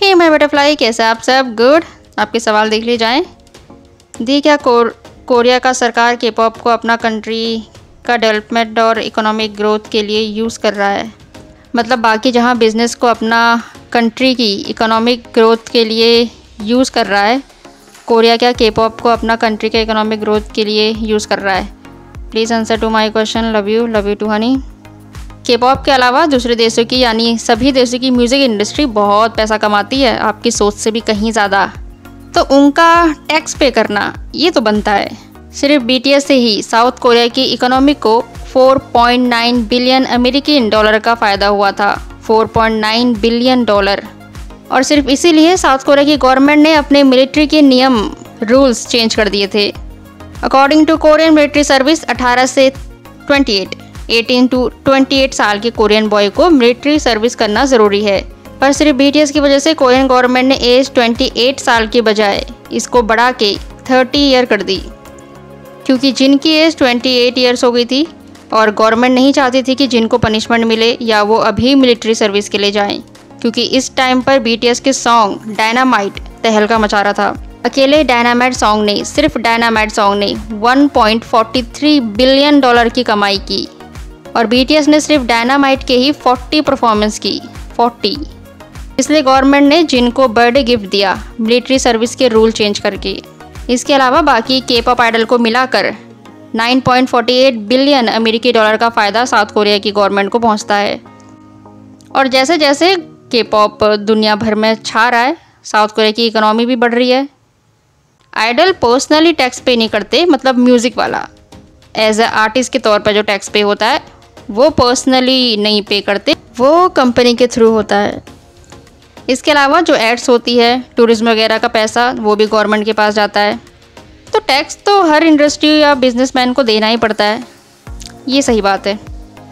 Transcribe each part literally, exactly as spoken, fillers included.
Hey my butterfly, कैसे आप सब? गुड। आपके सवाल देख लिए जाएं। दी क्या कोर, कोरिया का सरकार के पॉप को अपना कंट्री का डेवलपमेंट और इकोनॉमिक ग्रोथ के लिए यूज़ कर रहा है। मतलब बाकी जहां बिज़नेस को अपना कंट्री की इकोनॉमिक ग्रोथ के लिए यूज़ कर रहा है, कोरिया क्या के पॉप को अपना कंट्री के इकोनॉमिक ग्रोथ के लिए यूज़ कर रहा है? Please answer to my question. Love you love you too honey. K pop के अलावा दूसरे देशों की यानी सभी देशों की म्यूज़िक इंडस्ट्री बहुत पैसा कमाती है, आपकी सोच से भी कहीं ज़्यादा। तो उनका टैक्स पे करना ये तो बनता है। सिर्फ बीटीएस से ही साउथ कोरिया की इकोनॉमी को चार पॉइंट नौ बिलियन अमेरिकी डॉलर का फ़ायदा हुआ था। चार पॉइंट नौ बिलियन डॉलर। और सिर्फ इसीलिए साउथ कोरिया की गवर्नमेंट ने अपने मिलिट्री के नियम रूल्स चेंज कर दिए थे। According to Korean military service, अठारह से अट्ठाईस अठारह टू अट्ठाईस साल के कोरियन बॉय को मिलिट्री सर्विस करना ज़रूरी है। पर सिर्फ बीटीएस की वजह से कोरियन गवर्नमेंट ने एज अट्ठाईस साल के बजाय इसको बढ़ा के तीस ईयर कर दी, क्योंकि जिनकी एज अट्ठाईस ईयर्स हो गई थी और गवर्नमेंट नहीं चाहती थी कि जिनको पनिशमेंट मिले या वो अभी मिलिट्री सर्विस के लिए जाएं, क्योंकि इस टाइम पर बीटीएस के सॉन्ग डायनामाइट तहलका मचा रहा था। अकेले डायनामाइट सॉन्ग ने सिर्फ डायनामाइट सॉन्ग ने एक पॉइंट चार तीन बिलियन डॉलर की कमाई की और बीटीएस ने सिर्फ डायनामाइट के ही चालीस परफॉर्मेंस की, चालीस। इसलिए गवर्नमेंट ने जिनको बर्थडे गिफ्ट दिया मिलिट्री सर्विस के रूल चेंज करके। इसके अलावा बाकी के पॉप आइडल को मिलाकर नौ पॉइंट चार आठ बिलियन अमेरिकी डॉलर का फ़ायदा साउथ कोरिया की गवर्नमेंट को पहुंचता है। और जैसे जैसे के पॉप दुनिया भर में छा रहा है, साउथ कोरिया की इकोनॉमी भी बढ़ रही है। आइडल पर्सनली टैक्स पे नहीं करते, मतलब म्यूज़िक वाला एज ए आर्टिस्ट के तौर पर जो टैक्स पे होता है वो पर्सनली नहीं पे करते, वो कंपनी के थ्रू होता है। इसके अलावा जो एड्स होती है, टूरिज्म वगैरह का पैसा, वो भी गवर्नमेंट के पास जाता है। तो टैक्स तो हर इंडस्ट्री या बिजनेसमैन को देना ही पड़ता है, ये सही बात है।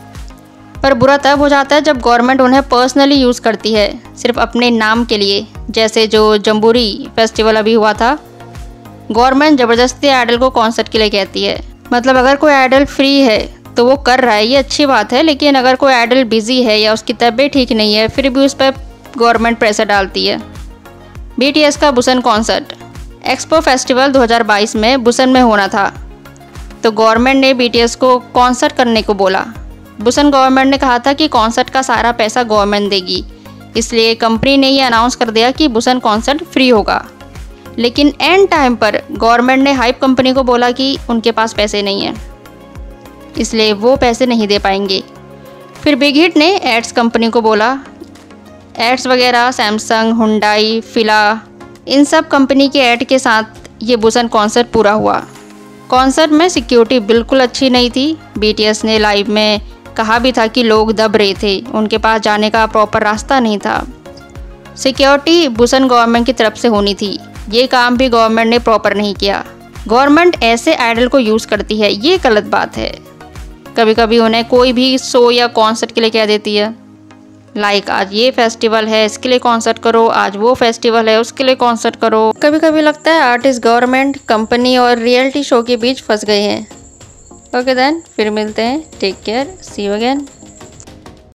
पर बुरा तब हो जाता है जब गवर्नमेंट उन्हें पर्सनली यूज़ करती है सिर्फ अपने नाम के लिए। जैसे जो जम्बूरी फेस्टिवल अभी हुआ था, गवर्नमेंट ज़बरदस्ती आइडल को कॉन्सर्ट के लिए कहती है। मतलब अगर कोई आइडल फ्री है तो वो कर रहा है, ये अच्छी बात है, लेकिन अगर कोई आइडल बिजी है या उसकी तबीयत ठीक नहीं है फिर भी उस पर गवर्नमेंट प्रेशर डालती है। बीटीएस का बुसन कॉन्सर्ट एक्सपो फेस्टिवल दो हज़ार बाईस में बुसन में होना था, तो गवर्नमेंट ने बीटीएस को कॉन्सर्ट करने को बोला। बुसन गवर्नमेंट ने कहा था कि कॉन्सर्ट का सारा पैसा गवर्नमेंट देगी, इसलिए कंपनी ने ये अनाउंस कर दिया कि बुसन कॉन्सर्ट फ्री होगा। लेकिन एंड टाइम पर गवर्नमेंट ने हाइप कंपनी को बोला कि उनके पास पैसे नहीं है, इसलिए वो पैसे नहीं दे पाएंगे। फिर बिग हिट ने एड्स कंपनी को बोला। एड्स वगैरह सैमसंग, हुंडई, फिला, इन सब कंपनी के ऐड के साथ ये बुसन कॉन्सर्ट पूरा हुआ। कॉन्सर्ट में सिक्योरिटी बिल्कुल अच्छी नहीं थी। बीटीएस ने लाइव में कहा भी था कि लोग दब रहे थे, उनके पास जाने का प्रॉपर रास्ता नहीं था। सिक्योरिटी बुसन गवर्नमेंट की तरफ से होनी थी, ये काम भी गवर्नमेंट ने प्रॉपर नहीं किया। गवर्नमेंट ऐसे आइडल को यूज़ करती है, ये गलत बात है। कभी कभी उन्हें कोई भी शो या कॉन्सर्ट के लिए कह देती है, लाइक आज ये फेस्टिवल है इसके लिए कॉन्सर्ट करो, आज वो फेस्टिवल है उसके लिए कॉन्सर्ट करो। कभी कभी लगता है आर्टिस्ट, गवर्नमेंट, कंपनी और रियलिटी शो के बीच फंस गए हैं। ओके देन, फिर मिलते हैं। Take care, see you again.